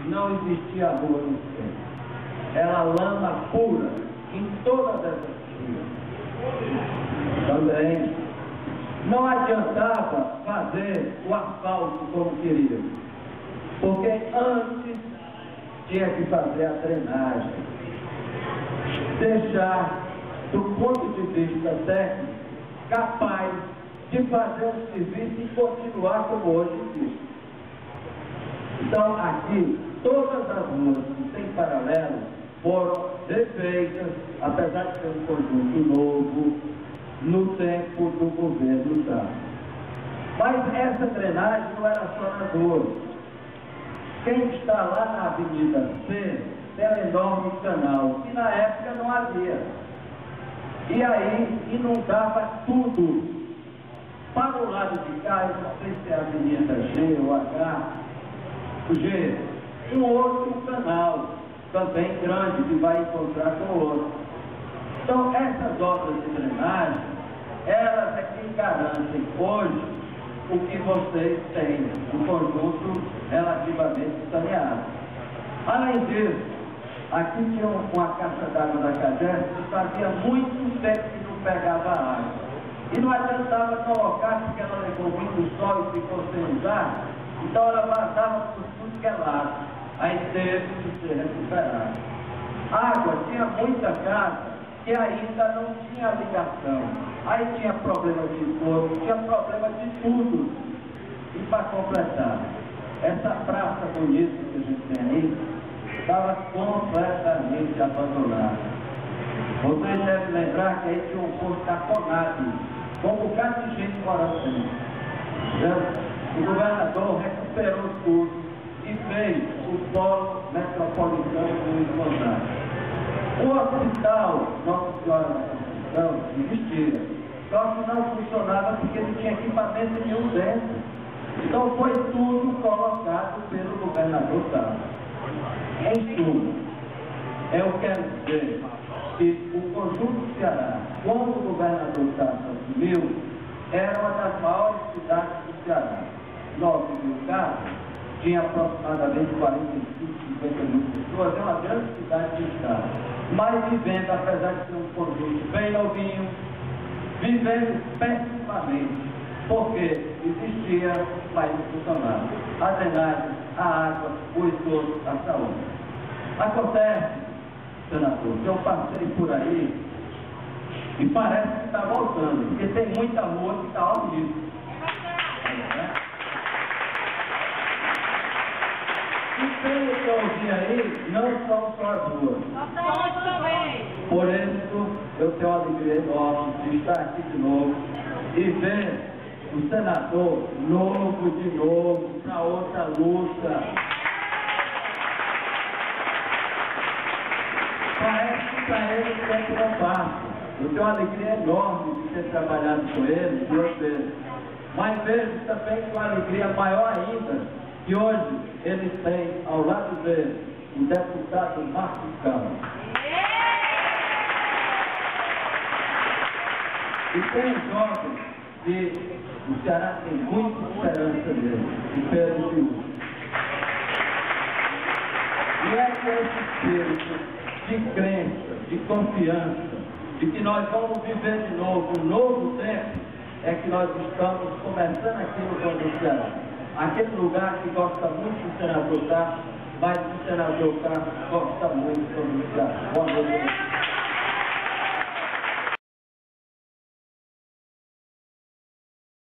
não existia rua no centro. Era lama pura em todas essas ruas. Também não adiantava fazer o asfalto como queriam, porque antes tinha que fazer a drenagem, deixar, do ponto de vista técnico, capaz de fazer o serviço e continuar como hoje existe. Então, aqui, todas as ruas que têm paralelo foram refeitas, apesar de ser um conjunto novo, no tempo do governo Sá. Mas essa drenagem não era só nas ruas. Quem está lá na Avenida C tem um enorme canal, que na época não havia. E aí inundava tudo. Para o lado de cá, eu não sei se é a Avenida G ou H, o G, um outro canal, também grande, que vai encontrar com o outro. Então, essas obras de drenagem, elas é que garantem hoje o que vocês têm, um conjunto relativamente saneado. Além disso, aqui tinha uma caixa d'água da Cagés que fazia muito tempo que não pegava água. E não adiantava colocar, porque ela levou muito sol e ficou sem usar, então ela vazava por tudo que é lado. Aí teve que ser recuperada. Água, tinha muita casa que ainda não tinha ligação. Aí tinha problema de esgoto, tinha problema de tudo. E para completar, essa praça bonita que a gente tem aí, estava completamente abandonada. Vocês devem lembrar que aí tinha um posto da Conab, com um bocado de gente morando ali. O governador recuperou tudo e fez o polo metropolitano do Encontrado. O hospital Nossa Senhora da Conceição existia, só que não funcionava porque não tinha equipamento nenhum dentro. Então foi tudo colocado pelo governador Sá. Em suma, eu quero dizer que o conjunto do Ceará, quando o governador Sá assumiu, era uma das maiores cidades do Ceará. 9 mil casas, tinha aproximadamente 45, 50 mil pessoas, é uma grande cidade de estado. Mas vivendo, apesar de ser um conjunto bem novinho, vivendo pessimamente, porque existia, mas não funcionava. A drenagem, a água, o esgoto, a saúde. Acontece, senador, que eu passei por aí e parece que está voltando, porque tem muita rua que está horrível. E pelo que eu vi aí, não são só as ruas. Por isso, eu tenho uma alegria enorme de estar aqui de novo e ver o senador novo de novo para outra luta. Parece que para ele o tempo não passa. Eu tenho uma alegria enorme de ter trabalhado com ele duas vezes. Mas vejo também com uma alegria maior ainda que hoje ele tem ao lado dele o deputado Marcos Campos. E tem jovens que o Ceará tem muita esperança nele, de Pedro Fiuza. E é com esse espírito de crença, de confiança, de que nós vamos viver de novo um novo tempo, é que nós estamos começando aqui no Conjunto Ceará. Aquele lugar que gosta muito do senador Carlos, mas o senador Carlos gosta muito do Conjunto Ceará. Boa noite.